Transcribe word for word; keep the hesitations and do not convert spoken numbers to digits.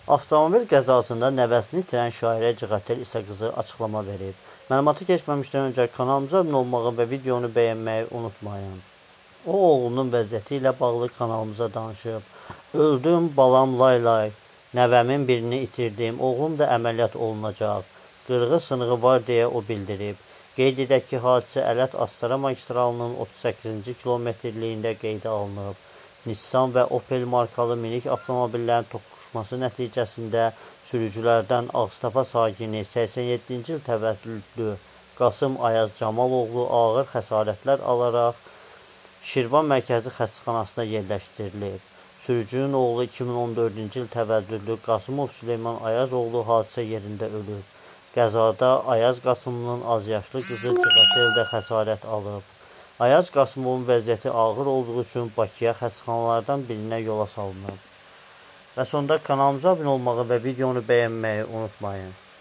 Avtomobil qəzasında nəvəsini itirən şairə Cığatel İsa qızı açıqlama verib. Məlumata keçməmişdən öncə kanalımıza abunə olmağı və videonu bəyənməyi unutmayın. O, oğlunun vəziyyəti ilə bağlı kanalımıza danışıb. Öldüm balam lay lay, nəvəmin birini itirdim, oğlum da əməliyyat olunacaq. Qırğı sınığı var deyə o bildirib. Qeyd edək ki, hadisə Ələt-Astara magistralının otuz səkkizinci kilometrliyində qeydə alınıb. Nissan və Opel markalı minik avtomobillərin toqquşması nəticəsində sürücülərdən Ağstafa sakini səksən yeddinci il təvəllüdlü Qasım Ayaz Camaloğlu ağır xəsarətlər alaraq Şirvan mərkəzi xəstəxanasına yerləşdirilib. Sürücünün oğlu iki min on dördüncü il təvəllüdlü Qasımov Süleyman Ayazoğlu hadisə yerində ölüb. Qəzada Ayaz Qasımlının azyaşlı qızı Cığatel də xəsarət alıb. Ayaz Qasımovun vəziyyəti ağır olduğu üçün Bakıya xəstəxanalardan birinə yola salınıb. Və sonda kanalımıza abunə olmağı və videonu bəyənməyi unutmayın.